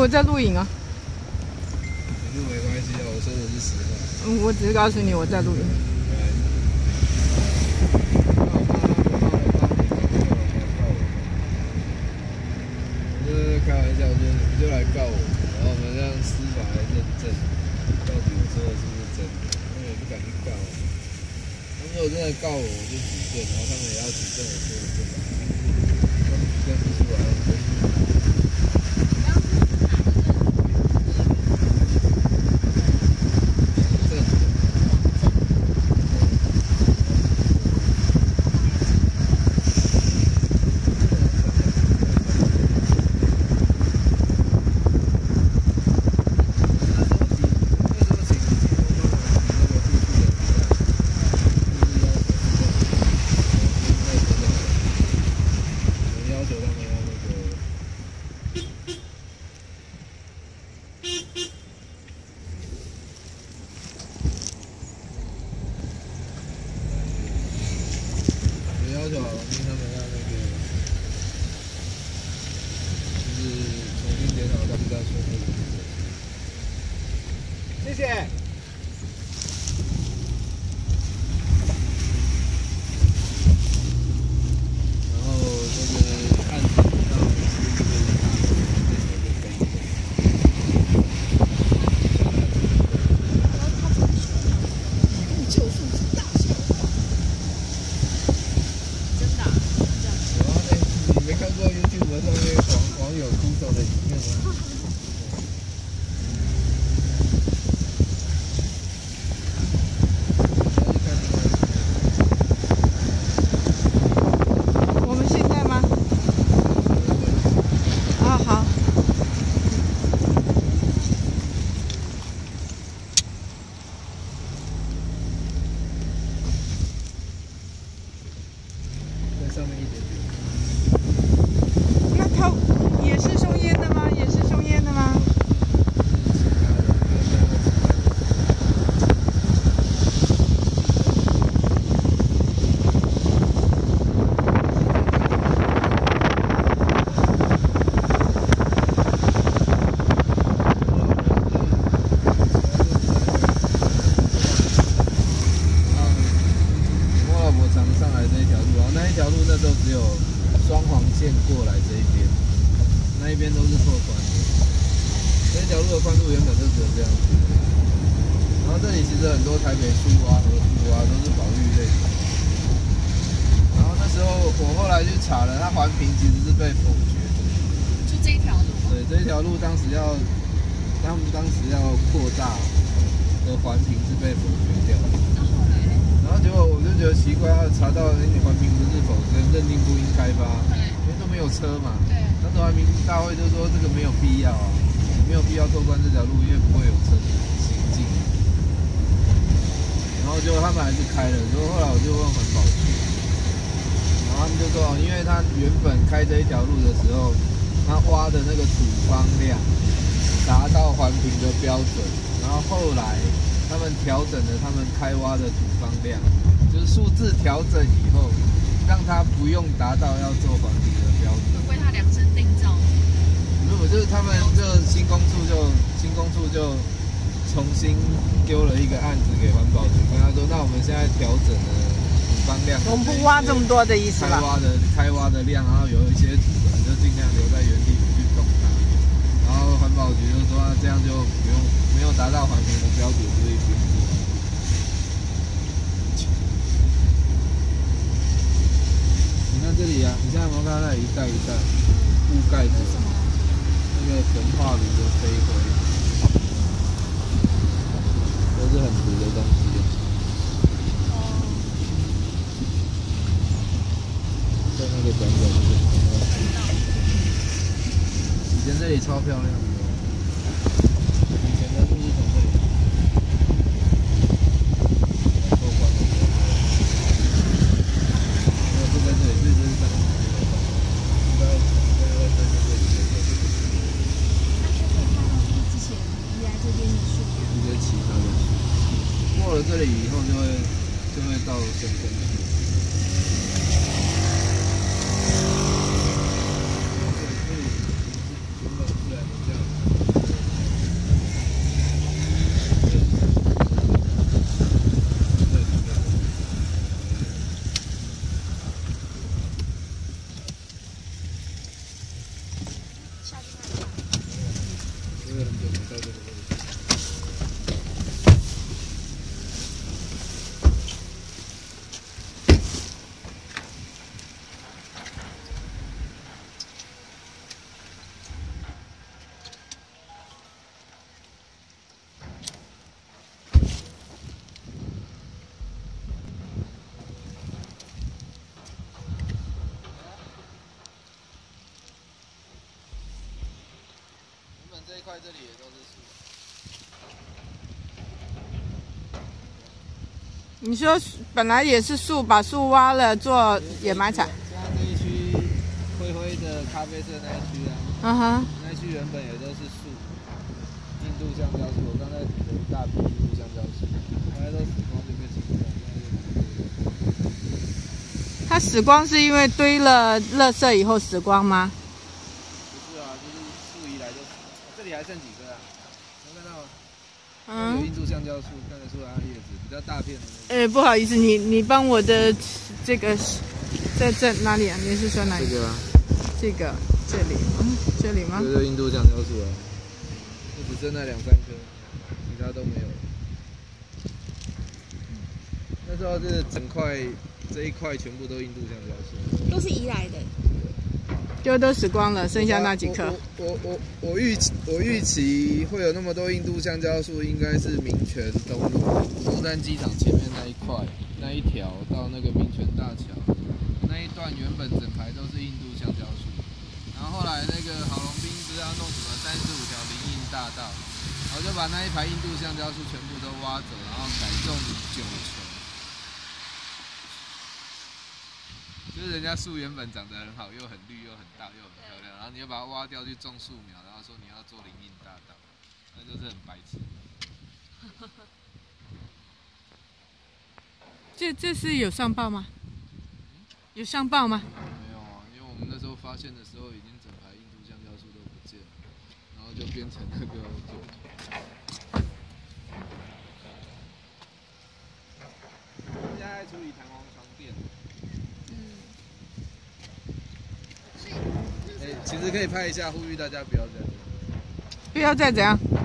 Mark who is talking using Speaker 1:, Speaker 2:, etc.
Speaker 1: 我在录影啊。
Speaker 2: 你录没关系啊，我说的是实话。
Speaker 1: 我只是告诉你我在录影。
Speaker 2: 开玩笑，你们就来告我，然后我们让司法来认证，到底我说的是不是真的？因为我不敢去告。他们如果真的告我，我就举证，然后他们也要举证我说的真的。他们举证不出来，我就要求好，因为他们要那个，就是重新检讨他们在说的。谢谢。然后那个案子到
Speaker 3: 救赎大小。真的、啊？
Speaker 2: 有啊，你没看过 YouTube 上面网友哭手的影片吗？
Speaker 1: 我们现在吗？啊，好。
Speaker 2: 在上面一点点。
Speaker 1: 那他也是抽烟的吗？也是抽烟的吗？
Speaker 2: 常上来这一条路，然后那一条路那时候只有双黄线过来这一边，那一边都是拓宽的。这一条路的宽度原本就只有这样子，然后这里其实很多台北树啊、河树啊都是保育类的。然后那时候我后来去查了，它环评其实是被否决的。
Speaker 3: 就这一条路。
Speaker 2: 对，这一条路他们当时要扩大的环评是被否决掉的。然后结果我就觉得奇怪，查到你环评不是否决，认定不应开发，因为都没有车嘛。
Speaker 3: 对。
Speaker 2: 当时环评大会就说这个没有必要啊，没有必要拓宽这条路，因为不会有车行进。然后结果他们还是开了，所以后来我就问环保局，然后他们就说，因为他原本开这一条路的时候，他挖的那个土方量达到环评的标准，然后后来他们调整了他们开挖的土方量，就是数字调整以后，让他不用达到要做环评的标准，
Speaker 3: 为他量身定造。
Speaker 2: 如果就是他们就新工处就重新丢了一个案子给环保局，跟他说，那我们现在调整了土方量，
Speaker 1: 我们不挖这么多的意思吧？
Speaker 2: 开挖的量，然后有一些土可能就尽量留在原地，不去动它。然后环保局就说，这样就不用没有达到环评的标准，所以不用做。你看这里啊，你现在有没有看到那里一袋一袋雾盖着那个焚化炉的飞灰，都是很毒的东西。在那个转角那边，以前这里超漂亮的，以前的路是从这里。过了这里以后，就会到深圳去。这里原本自然这样。 因为很久没到这个位置。这一块这里也都是树。
Speaker 1: 你说本来也是树，把树挖了做野马场。
Speaker 2: 像这一区灰灰的咖啡色那一区啊，
Speaker 1: 嗯哼，
Speaker 2: 那一区原本也都是树，印度橡胶树。我刚才比了一大批印度橡胶树，大家都死光就被清掉，现在就
Speaker 1: 它死光是因为堆了垃圾以后死光吗？
Speaker 2: 不是啊，就是树移来就死了。这里还剩几棵啊？能看到吗？
Speaker 1: 嗯。
Speaker 2: 有印度橡胶树，看得出来它叶子比较大片的那种。
Speaker 1: 不好意思，你帮我的这个在哪里啊？你是说哪里？
Speaker 2: 这个啊，
Speaker 1: 这个这里，这里吗？
Speaker 2: 这个就印度橡胶树啊，就只剩那2、3棵，其他都没有了。那时候这整块这一块全部都印度橡胶树，
Speaker 3: 都是移来的。
Speaker 1: 就都死光了，剩下那几棵。
Speaker 2: 我预期会有那么多印度橡胶树，应该是民权东路松山机场前面那一块那一条到那个民权大桥那一段，原本整排都是印度橡胶树，然后后来那个郝龙斌不是要弄什么35条林荫大道，然后就把那一排印度橡胶树全部都挖走，然后改种9球。就是人家树原本长得很好，又很绿，又很大，又很漂亮，然后你又把它挖掉去种树苗，然后说你要做林荫大道，那就是很白痴。
Speaker 1: 这是有上报吗？有上报吗？
Speaker 2: 没有啊，因为我们那时候发现的时候，已经整排印度橡胶树都不见了，然后就变成那个现在在处理弹簧床垫。其实可以拍一下，呼吁大家不要这样。
Speaker 1: 不要再怎样。